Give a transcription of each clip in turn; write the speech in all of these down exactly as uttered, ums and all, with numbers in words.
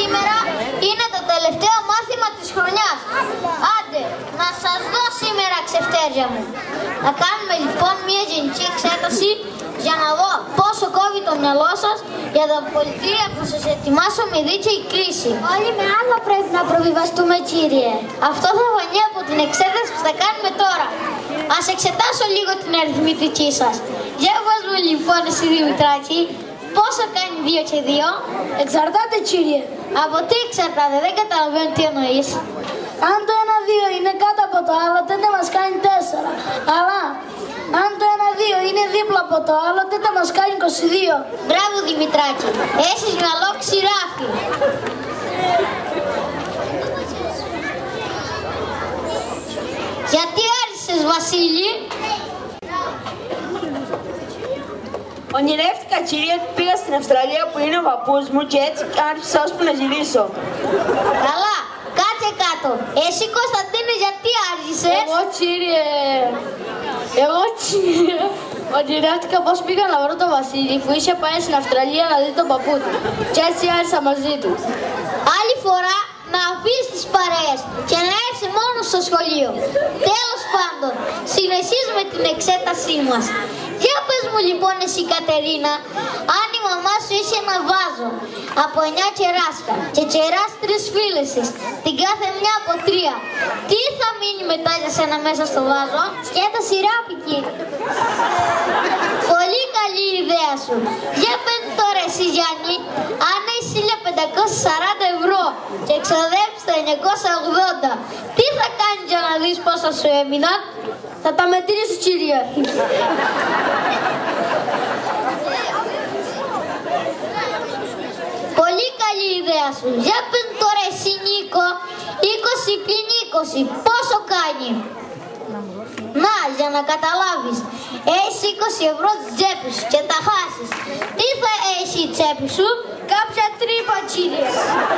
σήμερα είναι το τελευταίο μάθημα της χρονιάς. Άντε, να σας δω σήμερα ξεφτέρια μου. Θα κάνουμε λοιπόν μια γενική εξέταση για να δω πόσο κόβει το μυαλό σας για τα πολιτεία που σας ετοιμάσω με δίκαιη κρίση. Όλοι με άλλο πρέπει να προβιβαστούμε, κύριε. Αυτό θα φανεί από την εξέταση που θα κάνουμε τώρα. Ας εξετάσω λίγο την αριθμητική σας. Για πες μου λοιπόν εσύ Δημητράκη, πόσο κάνει δύο και δύο? Εξαρτάται, κύριε. Από τι εξαρτάται, δεν καταλαβαίνω τι εννοείς. Αν το ένα δύο είναι κάτω από το άλλο, τότε μας κάνει τέσσερα. Αλλά αν το ένα δύο είναι δίπλα από το άλλο, τότε μας κάνει είκοσι δύο. Μπράβο Δημητράκη, έχεις μυαλό ξηράφι. Γιατί άρχισες Βασίλη? Ονειρεύτηκα, κύριε, ότι πήγα στην Αυστραλία που είναι ο παππούς μου και έτσι άρχισα ώσπου να γυρίσω. Καλά, κάτσε κάτω. Εσύ Κωνσταντίνε γιατί άρχισες? Εγώ, κύριε, εγώ, κύριε, ονειρεύτηκα πως πήγα να βρω τον Βασίλη που είχε πάει στην Αυστραλία να δει τον παππού του και έτσι άρχισα μαζί του. Άλλη φορά να αφήσεις τις παρέες και να έρθεις μόνο στο σχολείο. Τέλος πάντων, συνεχίζουμε την εξέτασή μας. Για πες μου λοιπόν εσύ Κατερίνα, αν η μαμά σου είχε ένα βάζο από εννιά κεράσια και κεράς τρεις φίλες της, την κάθε μια από τρία, τι θα μείνει μετά για σένα μέσα στο βάζο? Σκέτα σιράπι, κύριε. Πολύ καλή ιδέα σου. Για πες τώρα εσύ Γιάννη, αν έχεις χίλια πεντακόσια σαράντα ευρώ και εξοδέψεις τα εννιακόσια ογδόντα, τι θα κάνεις για να δεις πόσα σου έμειναν? Θα τα μετρήσεις, κύριε. Πολύ καλή ιδέα σου. Για πες τώρα εσύ Νίκο, είκοσι πλην είκοσι, πόσο κάνει? Να, για να καταλάβεις, έχεις είκοσι ευρώ στις τσέπη σου και τα χάσεις. Τι θα έχει η τσέπη σου? Κάποια τρύπα, κύριε.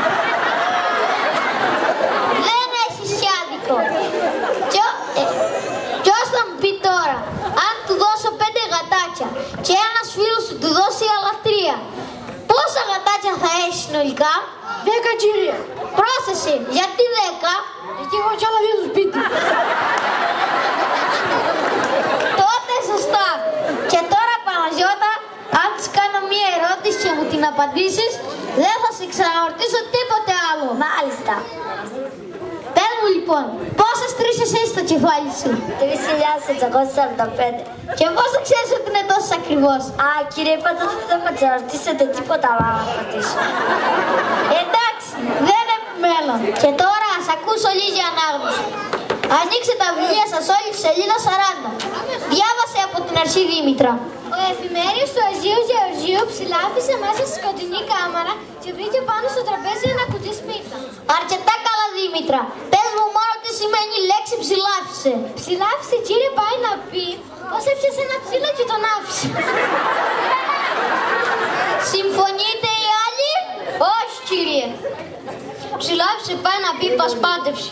Δεν έχεις άδικο. Κι, ε, κι ως θα μου πει τώρα, αν του δώσω πέντε γατάκια και ένας φίλος σου του δώσει άλλα τρία, πόσα γατάκια θα έχει συνολικά? Δέκα, κύριε. Πρόσθεση, γιατί δέκα? Γιατί έχω κι άλλα δύο στο σπίτι. Τότε σωστά. Και τώρα Παναγιώτα, αν της κάνω μία ερώτηση και μου την απαντήσεις, δεν θα σε ξαναρωτήσω τίποτε άλλο. Μάλιστα. Πες μου λοιπόν, πόσες τρίσες έχεις στο κεφάλι σου? τρεις χιλιάδες εξακόσια σαράντα πέντε. Και πώς θα ξέρεις ότι είναι τόσο ακριβώς? Α, κύριε, είπατε ότι δεν θα με ρωτήσετε τίποτα άλλο να πατήσω. Εντάξει, δεν επιμένω. Και τώρα ας ακούσω λίγη ανάγνωση. Ανοίξτε τα βιβλία σας όλοι στη σελίδα σαράντα. Διάβασε από την αρχή Δήμητρα. Ο εφημέριος του Αγίου Γεωργίου ψηλάφισε μέσα στη σκοτεινή κάμαρα και βρήκε πάνω στο τραπέζι ένα κουτί σπίρτα. Αρκετά καλά Δήμητρα. Πες μου μόνο τι σημαίνει η λέξη ψηλάφισε. Ψηλάφισε, κύριε, πάει να πει πως έπιασε ένα ξύλο και τον άφησε. Συμφωνείτε οι άλλοι? Όχι, κύριε. Ψηλάφισε πάει να πει πασπάτευση.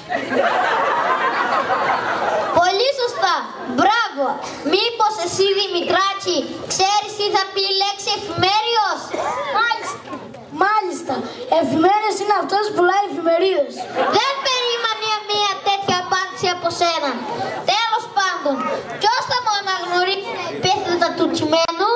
Πολύ σωστά. Μπράβο. Μήπως εσύ Δημητράκη ξέρεις τι θα πει η λέξη εφημέριος? Μάλιστα. Μάλιστα. Εφημέριος είναι αυτός που πουλάει εφημερίδες. Δεν περίμενε μια τέτοια απάντηση από σένα. Τέλος πάντων, ποιος θα μου αναγνωρίσει τα επίθετα του κειμένου?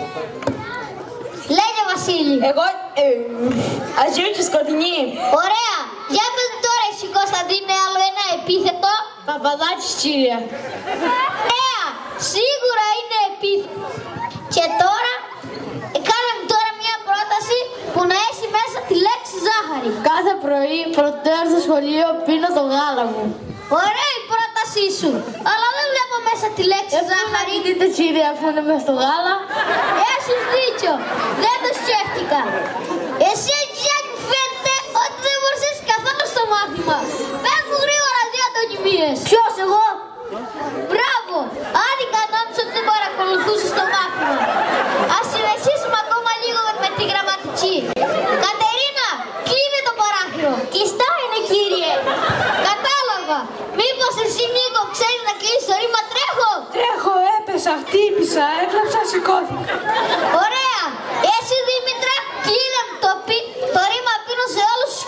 Λέγε Βασίλη. Εγώ, ε, αζίου και σκοτεινή. Ωραία. Για πες τώρα εσύ Κωνσταντίνε άλλο ένα επίθετο. Παπαδάκης, κύριε. Ωραία. Σίγουρα είναι επίθετο. Και τώρα, ε, κάνε μου τώρα μια πρόταση που να έχει μέσα τη λέξη ζάχαρη. Κάθε πρωί πρωτού στο σχολείο πίνω το γάλα μου. Ωραία η πρότασή σου. Αλλά δεν βλέπω μέσα τη λέξη ζάχαρη. Δείτε, κύριε, αφού είναι μέσα στο γάλα. Έχεις δίκιο. Δεν το σκέφτηκα. Εσύ Γιάννη φαίνεται ότι δεν μπορείς καθόλου στο μάθημα. Πες μου γρήγορα δύο αντωνυμίες. Ποιος, εγώ? Μπράβο. Άδικα νόμιζα ότι δεν παρακολουθούσες το μάθημα. Ας συνεχίσουμε ακόμα λίγο με τη γραμματική. Κατερίνα, κλείνε το παράθυρο. Κλειστό είναι, κύριε. Κατάλαβα. Μήπως εσύ Νίκο ξέρεις να κλείσεις το ρήμα τρέχω? Τρέχω, έπεσα, χτύπησα, έκλαψα, σηκώθηκα. Ωραία. Εσύ Δήμητρα, κλείνε μου το, πι... το ρήμα πίνω σε όλους τους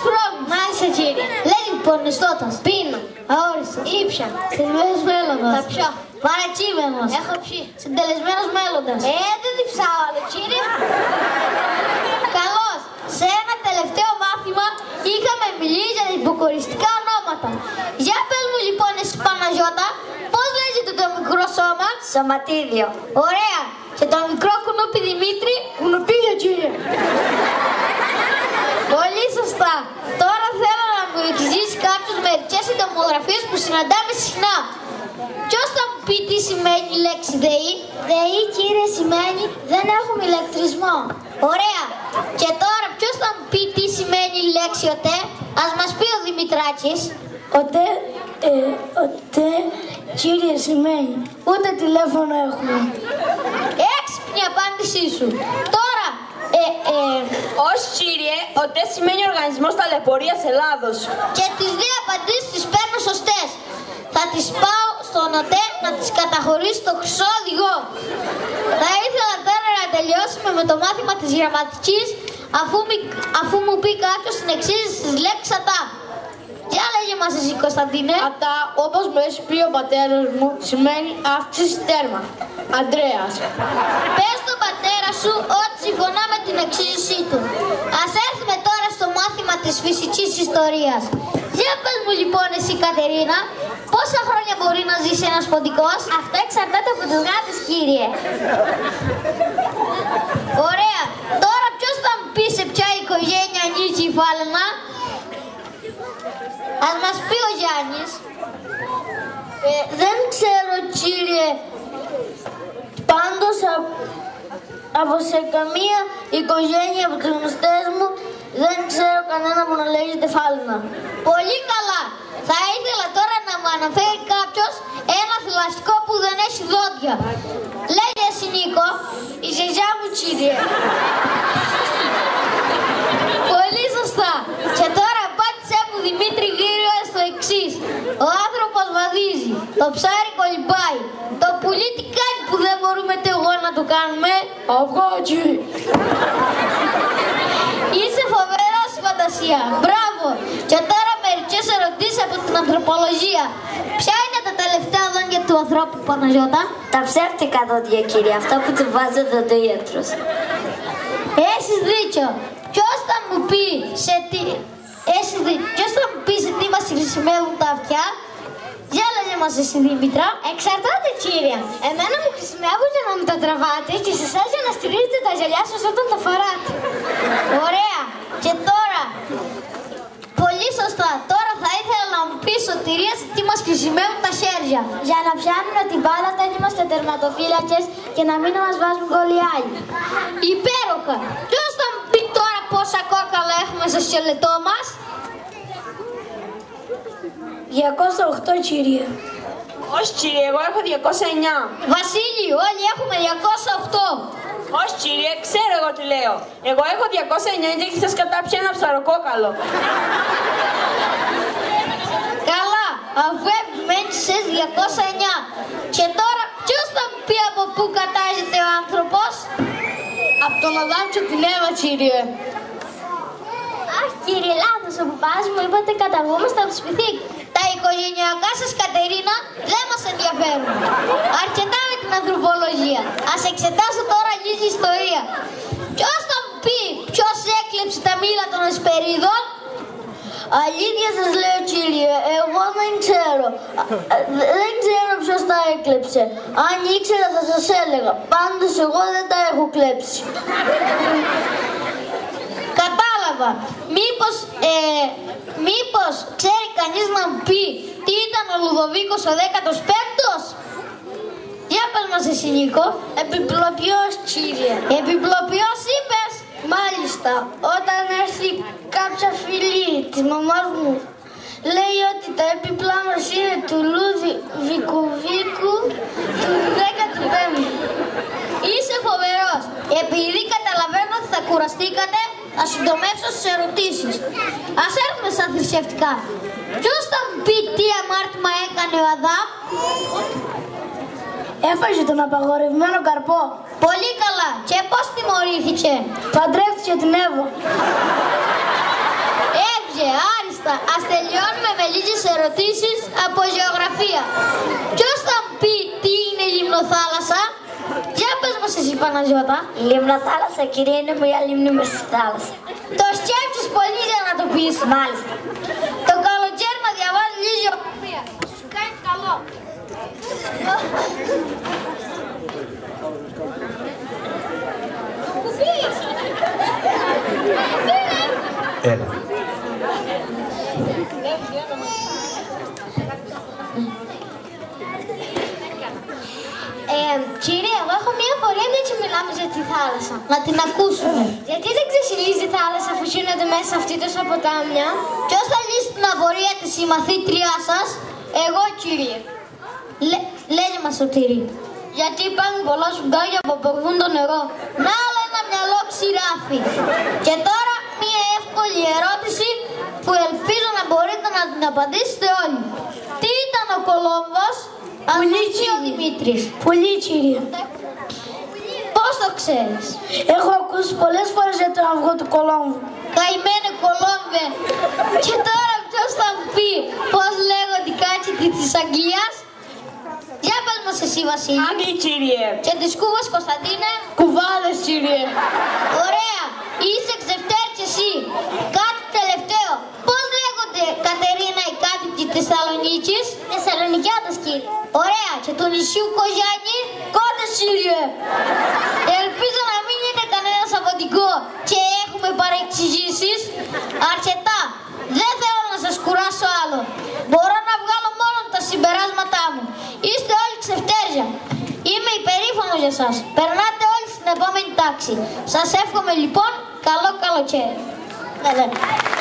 Κονιστώτας. Πίνω. Αόριστος. Ήπια. Συντελεσμένος μέλλοντας. Θα πιω. Παρατσίμενος. Έχω πιει. Συντελεσμένος μέλλοντας. Ε, δεν διψάω άλλο, κύριε. Καλώς. Σε ένα τελευταίο μάθημα είχαμε μιλήσει για υποκοριστικά ονόματα. Για πες μου λοιπόν εσύ Παναγιώτα, πώς λέγεται το μικρό σώμα? Σωματίδιο. Ωραία. Και το μικρό κουνούπι Δημήτρη? Κουνουπίδιο, κύριε. Πολύ σωστά. Τώρα θέλω να μου εξηγήσει κάποιος μερικές συντομογραφίες που συναντάμε συχνά. Ποιος θα μου πει τι σημαίνει η λέξη ΔΕΗ? ΔΕΗ, κύριε, σημαίνει δεν έχουμε ηλεκτρισμό. Ωραία. Και τώρα ποιος θα μου πει τι σημαίνει η λέξη ΟΤΕ? Ας μας πει ο Δημητράκης. Οτέ, ε, οτέ, κύριε, σημαίνει ούτε τηλέφωνο έχουμε. Έξυπνη απάντησή σου. Τώρα, ε, ε, Όχι, κύριε, ΟΤΕ σημαίνει Οργανισμός Ταλαιπωρίας Ελλάδος. και τις δύο απαντήσεις τις παίρνω σωστές. Θα τις πάω στον ΟΤΕ να τις καταχωρήσει στο χρυσό οδηγό. Θα ήθελα τώρα να τελειώσουμε με το μάθημα της γραμματικής, αφού, μη- αφού μου πει κάποιος την εξήγηση της λέξης ατά. Για λέγε μας εσύ Κωνσταντίνε. Ατά, όπως μου έχει πει ο πατέρας μου, σημαίνει αύξηση τέρμα. Ανδρέας. Πες στον πατέρα σου ότι συμφωνά με την εξήγησή του. Ας έρθουμε τώρα στο μάθημα της φυσικής ιστορίας. Για πες μου λοιπόν εσύ Κατερίνα, πόσα χρόνια μπορεί να ζήσει ένας ποντικός? Αυτό εξαρτάται από τους γάτες, κύριε. Ωραία. Τώρα ποιος θα μου πει σε ποια οικογένεια ανήκει η φάλαινα? Ας μας πει ο Γιάννης. Ε, δεν ξέρω, κύριε. Πάντως α- από σε καμία οικογένεια από τους γνωστές μου δεν ξέρω κανένα που να λέγεται φάλαινα. Πολύ καλά. Θα ήθελα τώρα να μου αναφέρει κάποιος ένα θηλαστικό που δεν έχει δόντια. Λέγε εσύ Νίκο. Η ζεζιά μου, κύριε. Πολύ σωστά. Και τώρα απάντησέ μου Δημήτρη γύρω στο εξής. Ο άνθρωπος βαδίζει, το ψάρι κολυμπάει. Το πουλί τι κάνει που δεν μπορούμε και εγώ να το κάνουμε? Αυγό, κύριε. Είσαι φοβερός η φαντασία. Μπράβο. Και τώρα μερικές ερωτήσεις από την ανθρωπολογία. Ποια είναι τα τελευταία δόντια του ανθρώπου Παναγιώτα? Τα ψεύτικα δόντια, κύριε, αυτά που του βάζει ο δοντίατρος. Έχεις δίκιο. Ποιος θα μου πει σε τι... Έχεις δίκιο. Ποιος θα μου πει σε τι μας χρησιμεύουν τα αυτιά? Για λέγε μας εσύ Δήμητρα. Εξαρτάται, κύριε. Εμένα μου χρησιμεύουν για να μου τα τραβάτε και σε εσάς για να στηρίζετε τα γυαλιά σας όταν τα φοράτε. Ωραία. Και τώρα... Πολύ σωστά. Τώρα θα ήθελα να μου πει Σωτηρία σε τι μας χρησιμεύουν τα χέρια. Για να πιάνουμε την μπάλα όταν είμαστε τερματοφύλακες και να μην μας βάζουν γκολ οι άλλοι. Υπέροχα. Ποιος θα μου πει τώρα πόσα κόκαλα έχουμε στο σκελετό μας? διακόσια οκτώ, κύριε. Όχι, κύριε, εγώ έχω διακόσια εννιά. Βασίλη, όλοι έχουμε διακόσια οκτώ. Όχι, κύριε, ξέρω εγώ τι λέω. Εγώ έχω διακόσια εννιά και έχει σας κατάψει ένα ψαροκόκαλο. Καλά, αφού επιμένεις σε διακόσια εννιά. Και τώρα ποιος θα μου πει από πού κατάγεται ο άνθρωπος? Από τον Αδάμ και την Εύα, κύριε. Αχ, κύριε, λάθος. Ο παπάς μου είπατε καταγόμαστε από σπιθήκ. Τα οικογενειακά σας Κατερίνα δεν μας ενδιαφέρουν. Αρκετά με την ανθρωπολογία. Ας εξετάσω τώρα λίγη ιστορία. Ποιος θα μου πει ποιος έκλεψε τα μήλα των Εσπερίδων? Αλήθεια σας λέω, κύριε, εγώ δεν ξέρω. Α, Δεν ξέρω ποιος τα έκλεψε. Αν ήξερα θα σας έλεγα. Πάντως εγώ δεν τα έχω κλέψει. Κατάλαβα. Μήπως, ε, μήπως ξέρει κανείς να μου πει τι ήταν ο Λουδοβίκος ο δέκατος πέμπτος? Για πες μας εσύ Νίκο. Επιπλοποιός, κύριε. Επιπλοποιός είπες? Μάλιστα, όταν έρθει κάποια φίλη της μαμάς μου, λέει ότι τα έπιπλά μας είναι του Λουδοβίκου του δέκατου πέμπτου. Είσαι φοβερός. Επειδή καταλαβαίνω ότι θα κουραστήκατε, θα συντομεύσω στις ερωτήσεις. Ας έρθουμε στα θρησκευτικά. Ποιος θα μου πει τι αμάρτημα έκανε ο Αδάμ? Έφαγε τον απαγορευμένο καρπό. Πολύ καλά. Και πώς τιμωρήθηκε? Παντρεύτηκε την Εύα. Έβγε, άριστα. Μάλιστα, ας τελειώνουμε με λίγες ερωτήσεις από γεωγραφία. Ποιος θα μου πει τι είναι η Λιμνοθάλασσα? Για πες μας εσύ, Παναγιώτα. Η Λιμνοθάλασσα, κυρία, είναι μια λίμνη μες στη θάλασσα. Το σκέφτεσαι πολύ για να το πεις. Μάλιστα. Το καλοκαίρι να διαβάζει λίγη γεωγραφία. Σου κάνει καλό. Έλα. Ε, κύριε, εγώ έχω μία απορία μια και μιλάμε για τη θάλασσα. Να την ακούσουμε. Γιατί δεν ξεσυλίζει η θάλασσα αφού γίνονται μέσα σε αυτή τόσα ποτάμια? Ποιος θα λύσει την απορία της, η μαθήτριά σας? Εγώ, κύριε. Λέ, λέγε μας, Σωτήρη. Γιατί υπάρχουν πολλά σουντάρια που απορρούν το νερό. Να άλλο ένα μυαλό ξηράφι. Και τώρα μία εύκολη ερώτηση που ελπίζω να μπορείτε να την απαντήσετε όλοι. Τι ήταν ο Κολόμβος? Αλήθεια ο Δημήτρης. Πολύ, κύριε. Πώς το ξέρεις? Έχω ακούσει πολλές φορές για τον αυγό του Κολόμβου. Καημένε Κολόμβε. Και τώρα ποιος θα μου πει πώς λέγονται οι κάτσιτοι της Αγγλίας? Για πες μας εσύ, Βασίλη. Άγγλοι, κύριε. Και της Κούβας, Κωνσταντίνε. Κουβάδες, κύριε. Ωραία. Είσαι ξεφτέρ και εσύ. Κάτι τελευταίο. Πώς λέγονται, Κατερίνα, οι κάτοικοι της Θεσσαλονίκης? Θεσσαλονικιώτες, κύριε. Ωραία. Και του νησιού Κοζάνη? Κότες, κύριε. Ελπίζω να μην είναι κανένα σαββατικό και έχουμε παρεξηγήσεις. Αρκετά. Δεν θέλω να σας κουράσω άλλο. Μπορώ να βγάλω μόνο τα συμπεράσματά μου. Είστε όλοι ξεφτέρια. Είμαι υπερήφανος για σας. Περνάτε όλοι στην επόμενη τάξη. Σας εύχομαι λοιπόν καλό καλοκαίρι. Ναι, ναι.